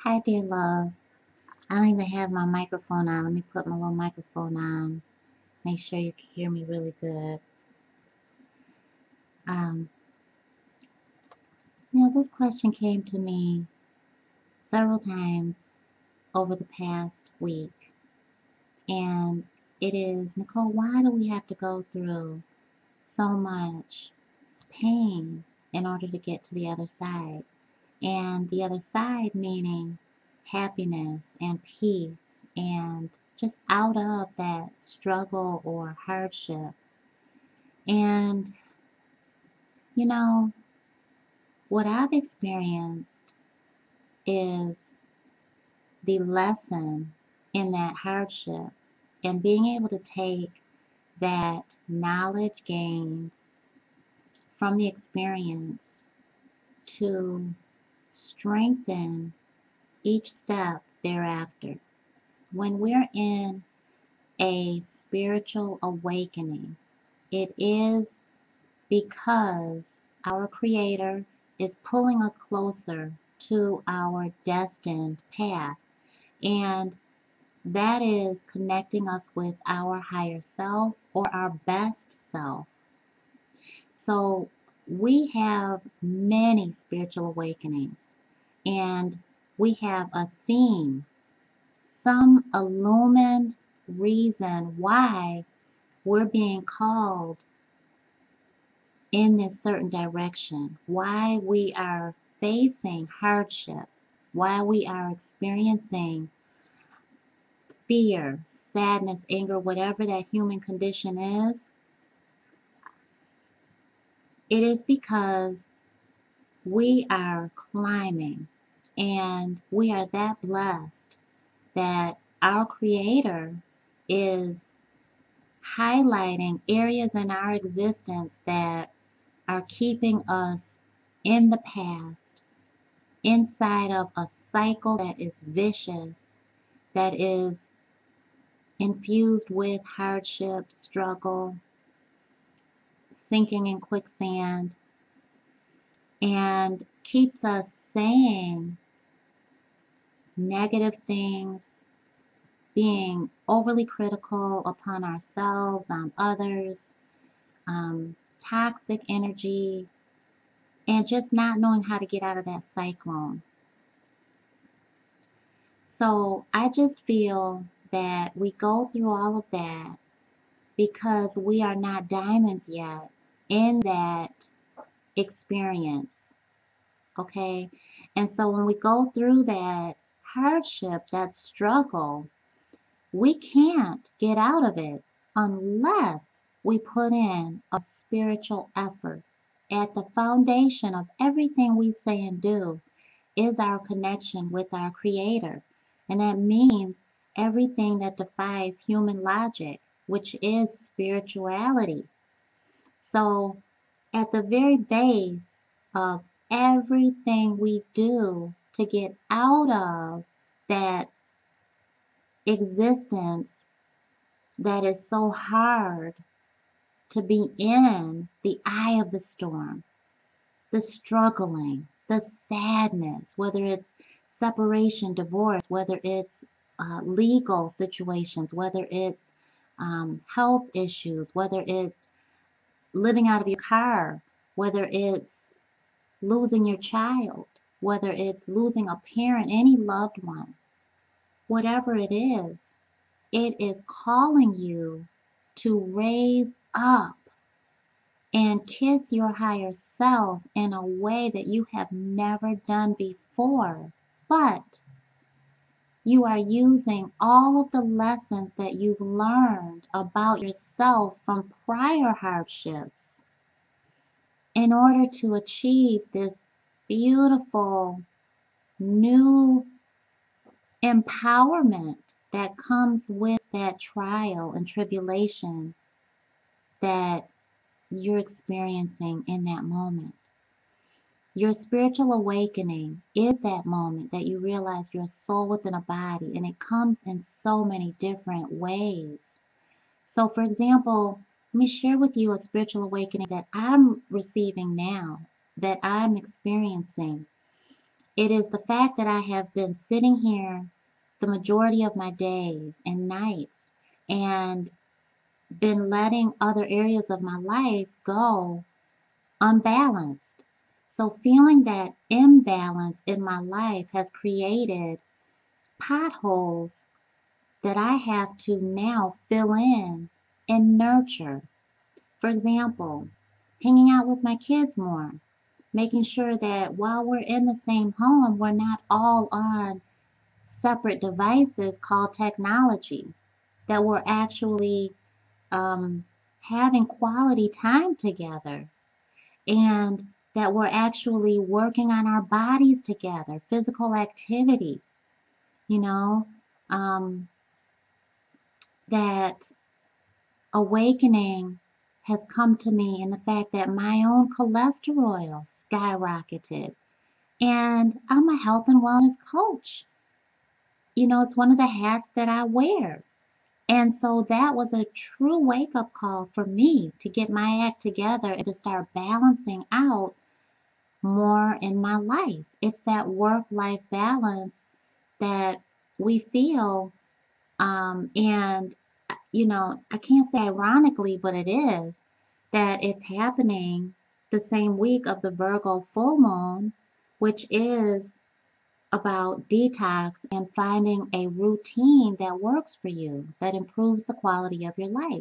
Hi, dear love. I don't even have my microphone on. Let me put my little microphone on. Make sure you can hear me really good. Um, this question came to me several times over the past week. And it is, Necole, why do we have to go through so much pain in order to get to the other side? And the other side meaning happiness and peace and just out of that struggle or hardship. And, you know, what I've experienced is the lesson in that hardship and being able to take that knowledge gained from the experience to strengthen each step thereafter. When we're in a spiritual awakening, it is because our Creator is pulling us closer to our destined path, and that is connecting us with our higher self or our best self. So we have many spiritual awakenings, and we have a theme, some illumined reason why we're being called in this certain direction, why we are facing hardship, why we are experiencing fear, sadness, anger, whatever that human condition is. It is because we are climbing, and we are that blessed that our Creator is highlighting areas in our existence that are keeping us in the past, inside of a cycle that is vicious, that is infused with hardship, struggle, sinking in quicksand, and keeps us saying negative things, being overly critical upon ourselves, on others, toxic energy, and just not knowing how to get out of that cyclone. So I just feel that we go through all of that because we are not diamonds yet in that experience. Okay? And so when we go through that hardship, that struggle, we can't get out of it unless we put in a spiritual effort. At the foundation of everything we say and do is our connection with our Creator. And that means everything that defies human logic, which is spirituality. So, at the very base of everything we do to get out of that existence that is so hard to be in, the eye of the storm, the struggling, the sadness, whether it's separation, divorce, whether it's legal situations, whether it's health issues, whether it's living out of your car, whether it's losing your child, whether it's losing a parent, any loved one, whatever it is calling you to raise up and kiss your higher self in a way that you have never done before. But you are using all of the lessons that you've learned about yourself from prior hardships in order to achieve this beautiful new empowerment that comes with that trial and tribulation that you're experiencing in that moment. Your spiritual awakening is that moment that you realize you're a soul within a body, and it comes in so many different ways. So, for example, let me share with you a spiritual awakening that I'm receiving now, that I'm experiencing. It is the fact that I have been sitting here the majority of my days and nights and been letting other areas of my life go unbalanced. So feeling that imbalance in my life has created potholes that I have to now fill in and nurture. For example, hanging out with my kids more, making sure that while we're in the same home, we're not all on separate devices called technology, that we're actually having quality time together, and that we're actually working on our bodies together, physical activity, you know, um, that awakening has come to me in the fact that my own cholesterol skyrocketed. And I'm a health and wellness coach. It's one of the hats that I wear. And so that was a true wake up call for me to get my act together and to start balancing out more in my life. It's that work life balance that we feel. And I can't say ironically, but it is that it's happening the same week of the Virgo full moon, which is about detox and finding a routine that works for you, that improves the quality of your life.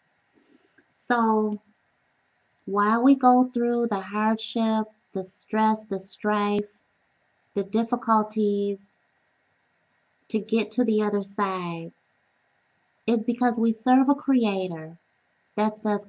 So while we go through the hardship, the stress, the strife, the difficulties to get to the other side, is because we serve a creator that says,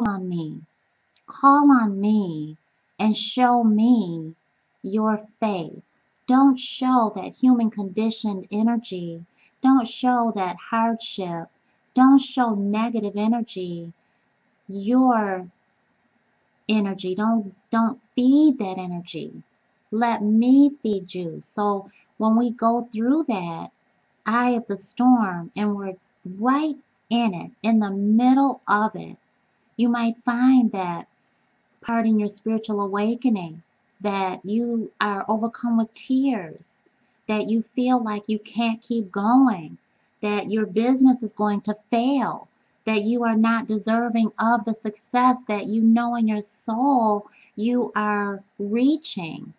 call on me and show me your faith. Don't show that human conditioned energy. Don't show that hardship. Don't show negative energy. Your energy. Don't feed that energy. Let me feed you. So when we go through that eye of the storm and we're right in it, in the middle of it, you might find that part in your spiritual awakening, that you are overcome with tears, that you feel like you can't keep going, that your business is going to fail, that you are not deserving of the success that you know in your soul you are reaching,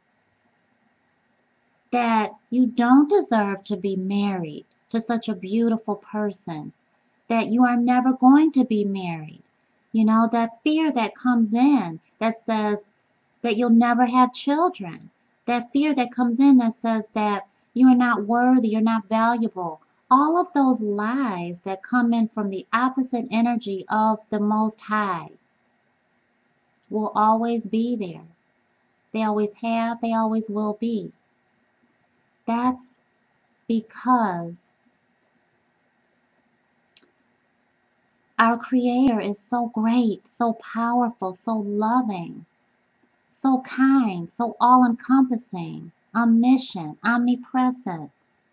that you don't deserve to be married to such a beautiful person, that you are never going to be married. That fear that comes in that says that you'll never have children, that fear that comes in that says that you are not worthy, you're not valuable. All of those lies that come in from the opposite energy of the Most High will always be there. They always have, they always will be. That's because our Creator is so great, so powerful, so loving, so kind, so all-encompassing, omniscient, omnipresent.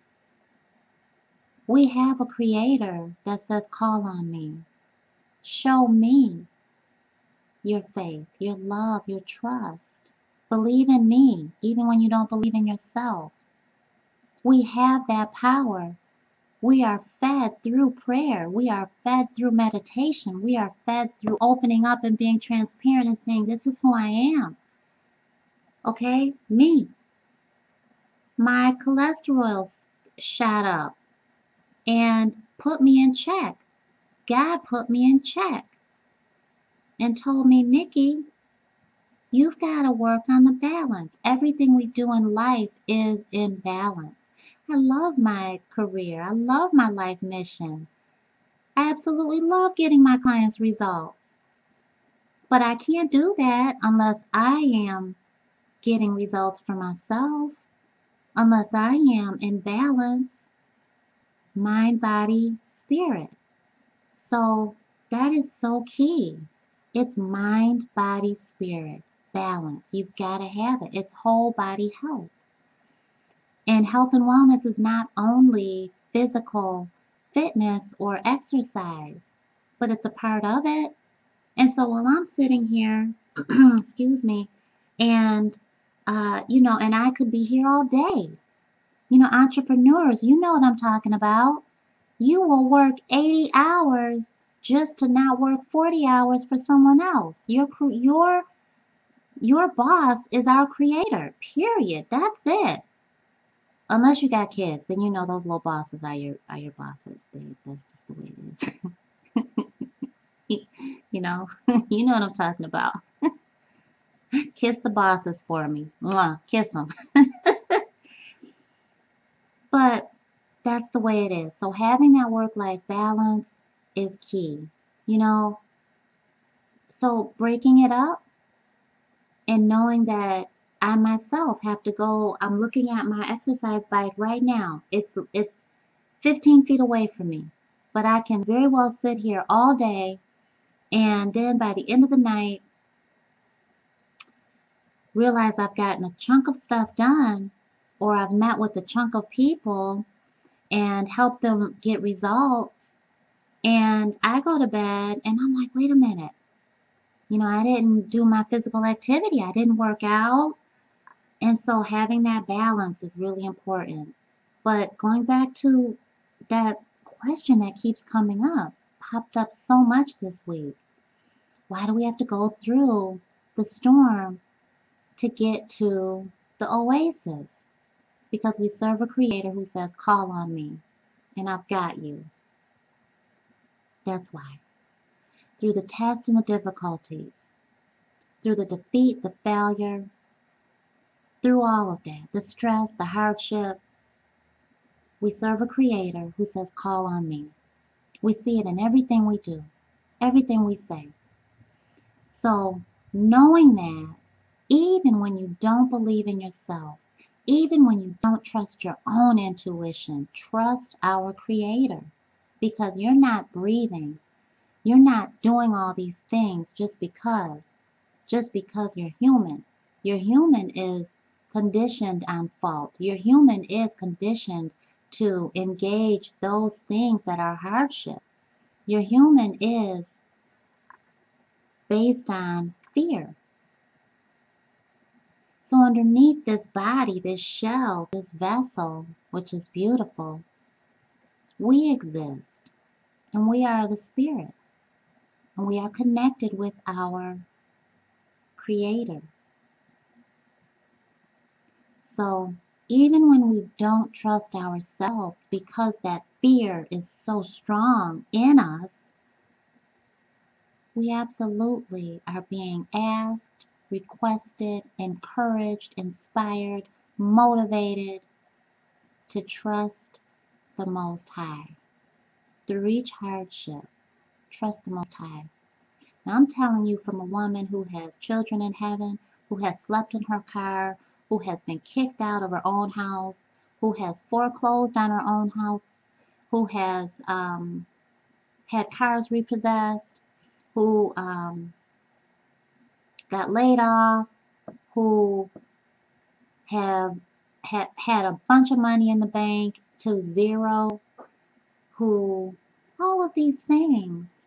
We have a Creator that says, call on me. Show me your faith, your love, your trust. Believe in me, even when you don't believe in yourself. We have that power. We are fed through prayer. We are fed through meditation. We are fed through opening up and being transparent and saying, this is who I am. Okay? Me. My cholesterol shot up and put me in check. God put me in check and told me, Nikki, you've got to work on the balance. Everything we do in life is in balance. I love my career. I love my life mission. I absolutely love getting my clients results. But I can't do that unless I am getting results for myself, unless I am in balance, mind, body, spirit. So that is so key. It's mind, body, spirit, balance. You've got to have it. It's whole body health. And health and wellness is not only physical fitness or exercise, but it's a part of it. And so while I'm sitting here, excuse me, and And I could be here all day. Entrepreneurs, you know what I'm talking about. You will work 80 hours just to not work 40 hours for someone else. Your boss is our creator. Period. That's it. Unless you got kids, then those little bosses are your bosses. That's just the way it is. you know, you know what I'm talking about. Kiss the bosses for me. Mwah, kiss them. But that's the way it is. So having that work-life balance is key. You know, so breaking it up and knowing that I myself have to go. I'm looking at my exercise bike right now. It's 15 feet away from me, but I can very well sit here all day, and then by the end of the night realize I've gotten a chunk of stuff done, or I've met with a chunk of people and helped them get results, and I go to bed and I'm like, wait a minute, I didn't do my physical activity, I didn't work out. And so having that balance is really important. But going back to that question that keeps coming up, popped up so much this week. Why do we have to go through the storm to get to the oasis? Because we serve a creator who says, call on me, and I've got you. That's why. Through the tests and the difficulties, through the defeat, the failure, through all of that, the stress, the hardship, we serve a creator who says, call on me. We see it in everything we do, everything we say. So knowing that, even when you don't believe in yourself, even when you don't trust your own intuition, trust our creator, because you're not breathing. You're not doing all these things just because you're human. Your human is conditioned on fault. Your human is conditioned to engage those things that are hardship. Your human is based on fear. So underneath this body, this shell, this vessel, which is beautiful, we exist, and we are the spirit, and we are connected with our creator. So even when we don't trust ourselves because that fear is so strong in us, we absolutely are being asked, requested, encouraged, inspired, motivated to trust the Most High. Through each hardship, trust the Most High. Now I'm telling you from a woman who has children in heaven, who has slept in her car, who has been kicked out of her own house, who has foreclosed on her own house, who has had cars repossessed, who got laid off, who have had a bunch of money in the bank to zero, who all of these things,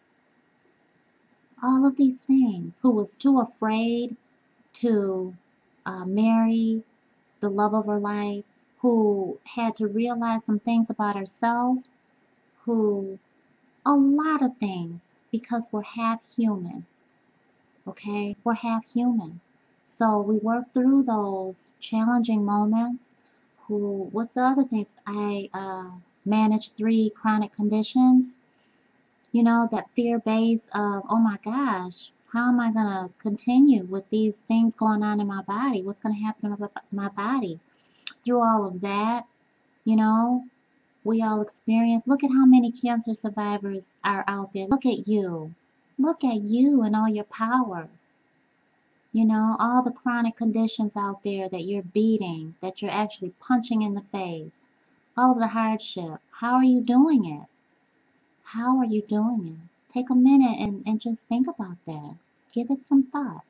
who was too afraid to marry the love of her life, who had to realize some things about herself, who a lot of things, because we're half human, okay? We're half human. So we work through those challenging moments. What's the other things? I managed 3 chronic conditions. That fear base of, oh my gosh, how am I going to continue with these things going on in my body? What's going to happen to my body? Through all of that, we all experience. Look at how many cancer survivors are out there. Look at you. Look at you and all your power. All the chronic conditions out there that you're beating, that you're actually punching in the face. All of the hardship. How are you doing it? How are you doing it? Take a minute and just think about that. Give it some thought.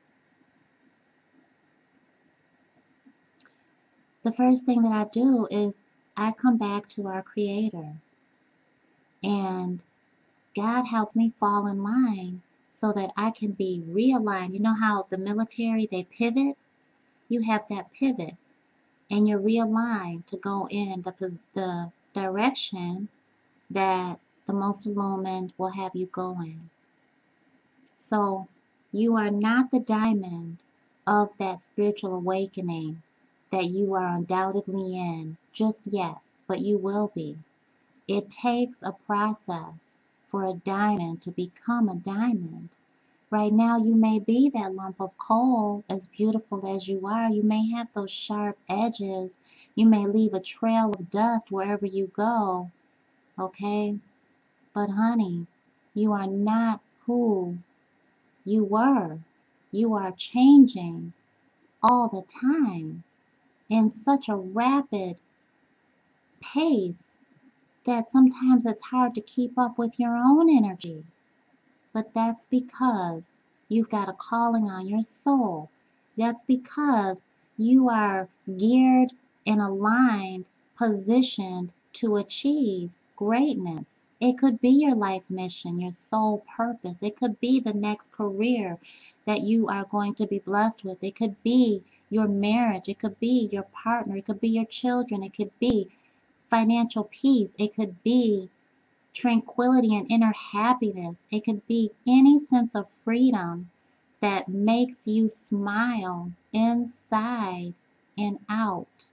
The first thing that I do is I come back to our Creator. And God helps me fall in line so that I can be realigned. You know how the military, they pivot? You have that pivot and you're realigned to go in the direction that the most illumined will have you go in. So you are not the diamond of that spiritual awakening that you are undoubtedly in just yet, but you will be. It takes a process for a diamond to become a diamond. Right now, you may be that lump of coal, as beautiful as you are. You may have those sharp edges. You may leave a trail of dust wherever you go, okay? But honey, you are not who you were. You are changing all the time in such a rapid pace that sometimes it's hard to keep up with your own energy. But that's because you've got a calling on your soul. That's because you are geared and aligned, positioned to achieve greatness. It could be your life mission, your soul purpose. It could be the next career that you are going to be blessed with. It could be your marriage. It could be your partner. It could be your children. It could be financial peace. It could be tranquility and inner happiness. It could be any sense of freedom that makes you smile inside and out.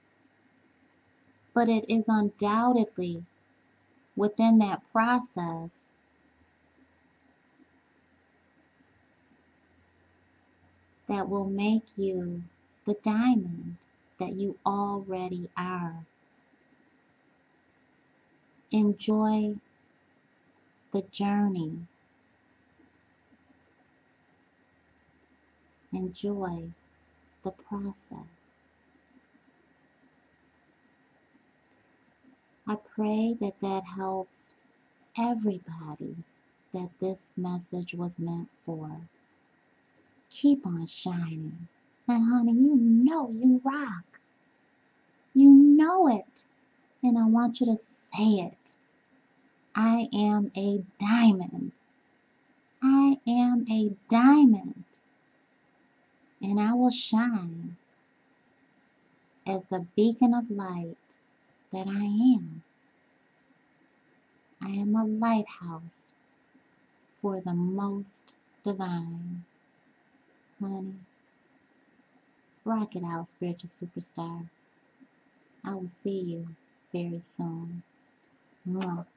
But it is undoubtedly within that process that will make you the diamond that you already are. Enjoy the journey. Enjoy the process. I pray that that helps everybody that this message was meant for. Keep on shining. And honey, you know you rock. You know it. And I want you to say it. I am a diamond. I am a diamond. And I will shine as the beacon of light that I am. I am a lighthouse for the most divine. Honey, rock it out, spiritual superstar. I will see you very soon. Mwah.